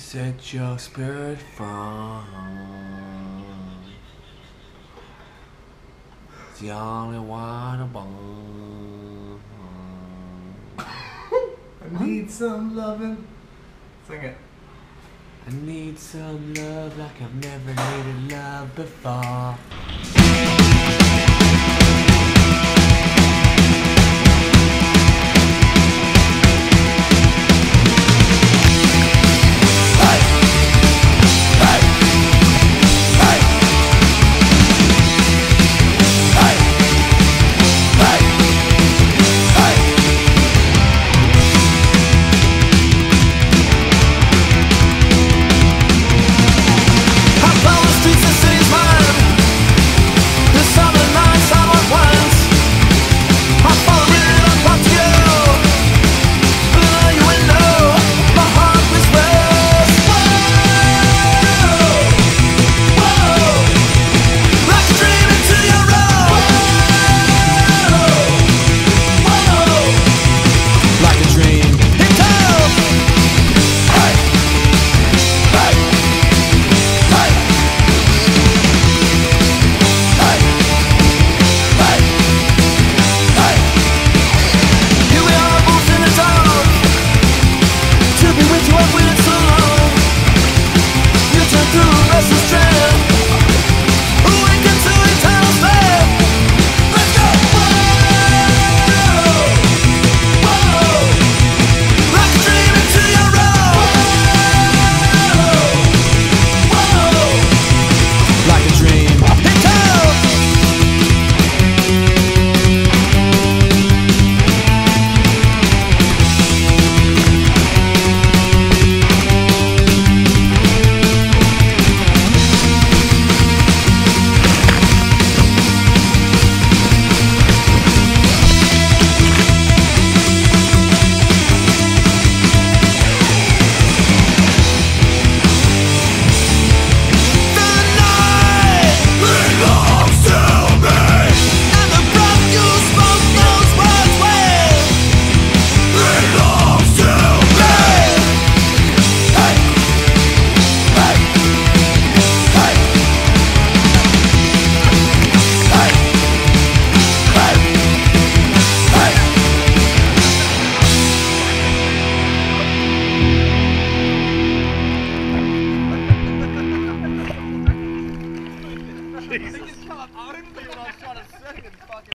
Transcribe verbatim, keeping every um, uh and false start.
set your spirit free. It's the only one above. I need some loving. Sing it. I need some love like I've never needed love before. They just come up, I didn't think I was trying to sing and fucking